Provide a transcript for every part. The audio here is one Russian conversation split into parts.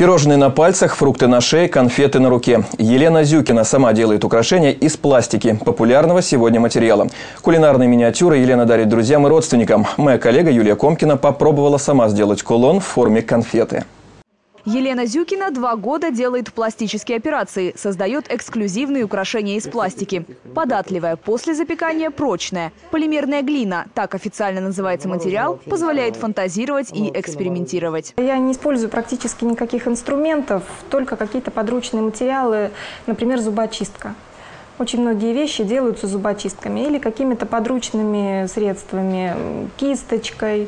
Пирожные на пальцах, фрукты на шее, конфеты на руке. Елена Зюкина сама делает украшения из пластики, популярного сегодня материала. Кулинарные миниатюры Елена дарит друзьям и родственникам. Моя коллега Юлия Комкина попробовала сама сделать кулон в форме конфеты. Елена Зюкина 2 года делает пластические операции, создает эксклюзивные украшения из пластики. Податливая, после запекания прочная. Полимерная глина, так официально называется материал, позволяет фантазировать и экспериментировать. Я не использую практически никаких инструментов, только какие-то подручные материалы, например, зубочистка. Очень многие вещи делаются зубочистками или какими-то подручными средствами, кисточкой,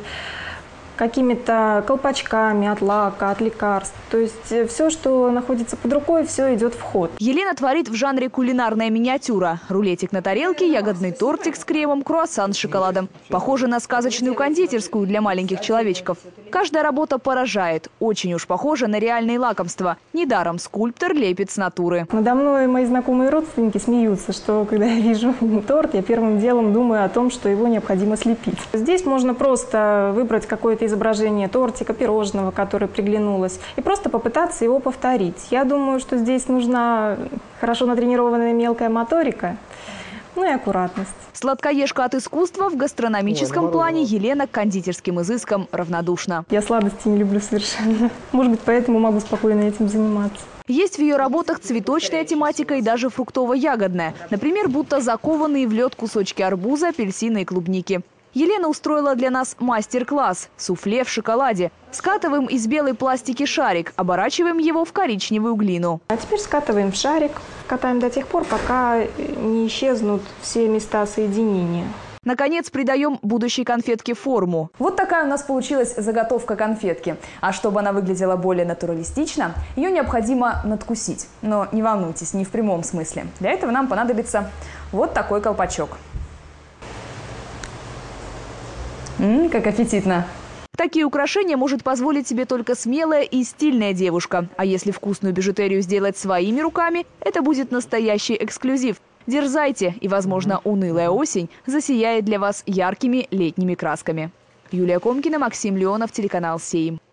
какими-то колпачками от лака, от лекарств. То есть все, что находится под рукой, все идет в ход. Елена творит в жанре кулинарная миниатюра. Рулетик на тарелке, ягодный тортик с кремом, круассан с шоколадом. Похоже на сказочную кондитерскую для маленьких человечков. Каждая работа поражает. Очень уж похоже на реальные лакомства. Недаром скульптор лепит с натуры. Надо мной мои знакомые родственники смеются, что когда я вижу торт, я первым делом думаю о том, что его необходимо слепить. Здесь можно просто выбрать какое-то изображение тортика, пирожного, которое приглянулось, и просто попытаться его повторить. Я думаю, что здесь нужна хорошо натренированная мелкая моторика, ну и аккуратность. Сладкоежка от искусства в гастрономическом плане Елена к кондитерским изыскам равнодушна. Я сладости не люблю совершенно. Может быть, поэтому могу спокойно этим заниматься. Есть в ее работах цветочная тематика и даже фруктово-ягодная. Например, будто закованные в лед кусочки арбуза, апельсина и клубники. Елена устроила для нас мастер-класс – суфле в шоколаде. Скатываем из белой пластики шарик, оборачиваем его в коричневую глину. А теперь скатываем в шарик, катаем до тех пор, пока не исчезнут все места соединения. Наконец, придаем будущей конфетке форму. Вот такая у нас получилась заготовка конфетки. А чтобы она выглядела более натуралистично, ее необходимо надкусить. Но не волнуйтесь, не в прямом смысле. Для этого нам понадобится вот такой колпачок. Как аппетитно! Такие украшения может позволить себе только смелая и стильная девушка. А если вкусную бижутерию сделать своими руками, это будет настоящий эксклюзив. Дерзайте, и, возможно, унылая осень засияет для вас яркими летними красками. Юлия Комкина, Максим Леонов, телеканал «Сейм».